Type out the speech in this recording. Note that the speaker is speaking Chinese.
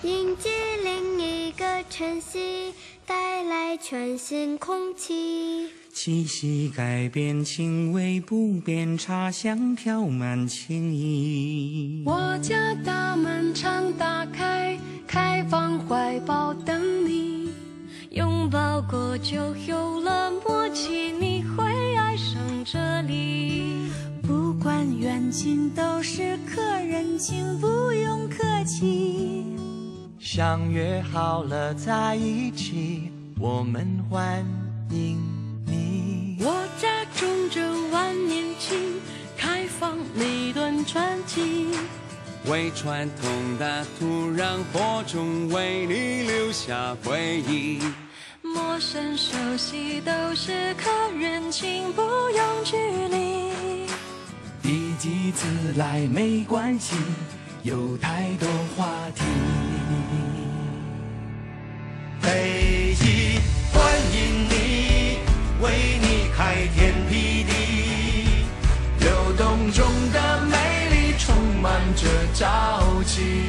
迎接另一个晨曦，带来全新空气。 气息改变，情味不变，茶香飘满情意。 我家大门常打开，开放怀抱等你。 拥抱过就有了默契，你会爱上这里。 不管远近都是客人，请不用客气。 相约好了在一起，我们欢迎你。 我家种着万年青，开放每段传奇。 为传统的土壤播种，为你留下回忆。 陌生熟悉都是客人，请不用距离。 第几次来没关系，有太多话题。北极欢迎你，为你开天辟地，流动中的美丽充满着朝气。